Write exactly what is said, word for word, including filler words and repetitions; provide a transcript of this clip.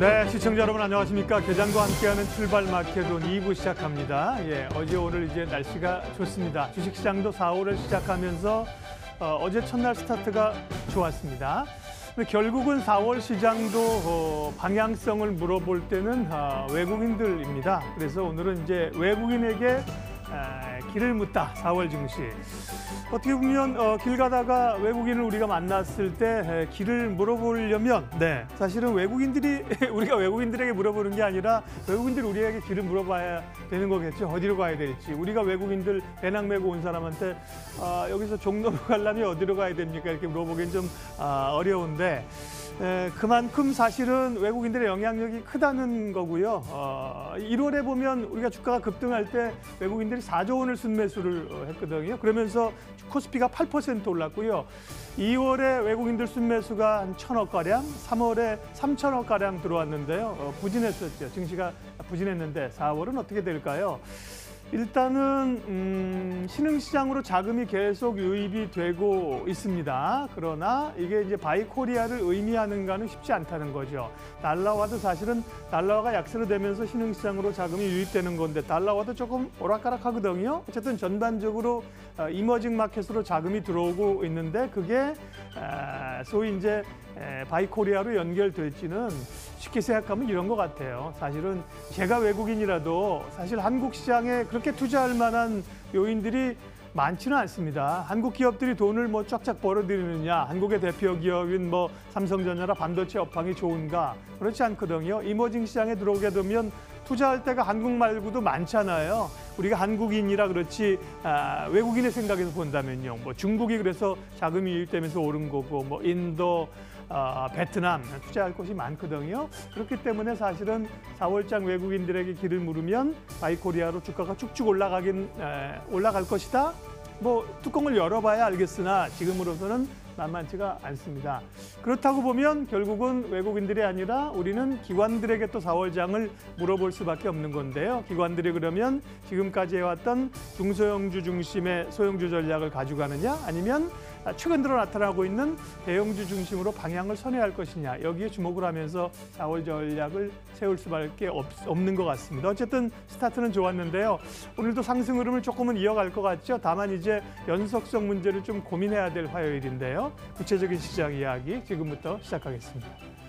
네, 시청자 여러분 안녕하십니까. 개장과 함께하는 출발 마케돈 이 부 시작합니다. 예, 어제 오늘 이제 날씨가 좋습니다. 주식시장도 사월을 시작하면서 어, 어제 첫날 스타트가 좋았습니다. 근데 결국은 사월 시장도 어, 방향성을 물어볼 때는 어, 외국인들입니다. 그래서 오늘은 이제 외국인에게 에, 길을 묻다, 사월 증시. 어떻게 보면 어, 길 가다가 외국인을 우리가 만났을 때 에, 길을 물어보려면 네, 사실은 외국인들이 우리가 외국인들에게 물어보는 게 아니라 외국인들이 우리에게 길을 물어봐야 되는 거겠죠. 어디로 가야 될지. 우리가 외국인들 배낭 메고 온 사람한테 어, 여기서 종로로 가려면 어디로 가야 됩니까? 이렇게 물어보기엔 좀 어, 어려운데 에, 그만큼 사실은 외국인들의 영향력이 크다는 거고요. 어, 일월에 보면 우리가 주가가 급등할 때 외국인들이 사조 원을 순매수를 했거든요. 그러면서 코스피가 팔 퍼센트 올랐고요. 이월에 외국인들 순매수가 한 천억가량, 삼월에 삼천억가량 들어왔는데요. 어, 부진했었죠. 증시가 부진했는데 사월은 어떻게 될까요? 일단은 음, 신흥시장으로 자금이 계속 유입이 되고 있습니다. 그러나 이게 이제 바이코리아를 의미하는가는 쉽지 않다는 거죠. 달러화도 사실은 달러화가 약세로 되면서 신흥시장으로 자금이 유입되는 건데 달러화도 조금 오락가락하거든요. 어쨌든 전반적으로 어, 이머징 마켓으로 자금이 들어오고 있는데 그게 에, 소위 이제 에, 바이코리아로 연결될지는 쉽게 생각하면 이런 것 같아요. 사실은 제가 외국인이라도 사실 한국 시장에 그렇게 투자할 만한 요인들이 많지는 않습니다. 한국 기업들이 돈을 뭐 쫙쫙 벌어들이느냐, 한국의 대표 기업인 뭐 삼성전자나 반도체 업황이 좋은가 그렇지 않거든요. 이머징 시장에 들어오게 되면 투자할 때가 한국 말고도 많잖아요. 우리가 한국인이라 그렇지 아, 외국인의 생각에서 본다면요. 뭐 중국이 그래서 자금이 유입되면서 오른 거고, 뭐 인도, 어, 베트남 투자할 곳이 많거든요. 그렇기 때문에 사실은 사월장 외국인들에게 길을 물으면 바이코리아로 주가가 쭉쭉 올라가긴 에, 올라갈 것이다. 뭐 뚜껑을 열어봐야 알겠으나 지금으로서는 만만치가 않습니다. 그렇다고 보면 결국은 외국인들이 아니라 우리는 기관들에게 또 사월장을 물어볼 수밖에 없는 건데요. 기관들이 그러면 지금까지 해왔던 중소형주 중심의 소형주 전략을 가져가느냐 아니면 최근 들어 나타나고 있는 대형주 중심으로 방향을 선회할 것이냐 여기에 주목을 하면서 사월 전략을 세울 수밖에 없, 없는 것 같습니다. 어쨌든 스타트는 좋았는데요. 오늘도 상승 흐름을 조금은 이어갈 것 같죠. 다만 이제 연속성 문제를 좀 고민해야 될 화요일인데요. 구체적인 시장 이야기 지금부터 시작하겠습니다.